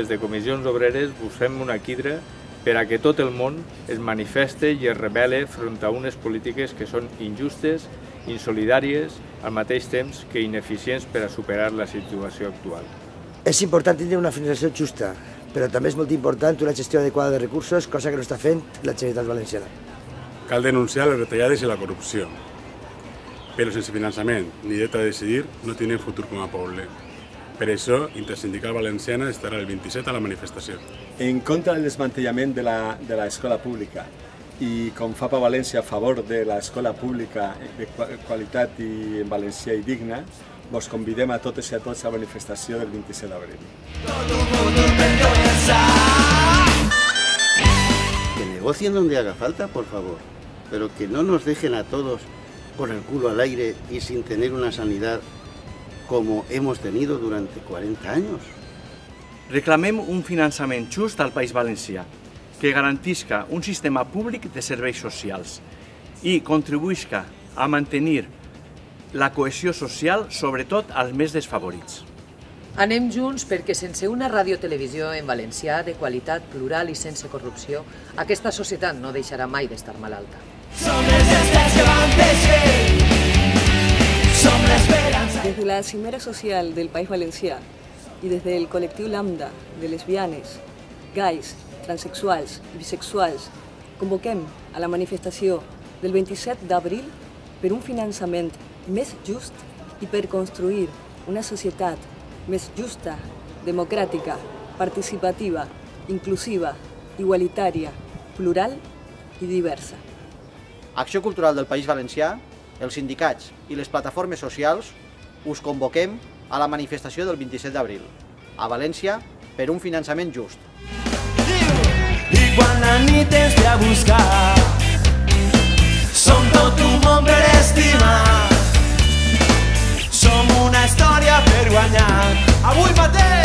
des de Comissions Obreres us fem una quidra per a que tot el món es manifeste i es rebel·le front a unes polítiques que són injustes, insolidàries, al mateix temps que ineficients per a superar la situació actual. És important tindre una finançació justa, però també és molt important una gestió adequada de recursos, cosa que no està fent la Generalitat Valenciana. Cal denunciar les retallades i la corrupció, però sense finançament ni dret a decidir no tenen futur com a poble. Per això, Intersindical Valenciana estarà el 27 a la manifestació. En contra del desmantellament de l'escola pública i com FAPA València a favor de l'escola pública de qualitat i en valencià i digna, vos convidem a totes i a tots a la manifestació del 27 d'abril. Que negocien donde haga falta, por favor, pero que no nos dejen a todos con el culo al aire y sin tener una sanidad como hemos tenido durante 40 años. Reclamem un finançament just al País Valencià, que garantisca un sistema públic de serveis socials i contribuïsca a mantenir la cohesió social, sobretot als més desfavorits. Anem junts perquè sense una radiotelevisió en valencià de qualitat, plural i sense corrupció, aquesta societat no deixarà mai d'estar malalta. Desde la Cimera Social del País Valencià y desde el colectivo Lambda de lesbianes, gais, transexuals i bisexuals convoquem a la manifestació del 27 d'abril per un finançament més just i per construir una societat més justa, democràtica, participativa, inclusiva, igualitària, plural i diversa. Acció Cultural del País Valencià, els sindicats i les plataformes socials us convoquem a la manifestació del 27 d'abril, a València, per un finançament just. I quan la nit ens ve a buscar, som tot un món per estimar, som una història per guanyar, avui mateix!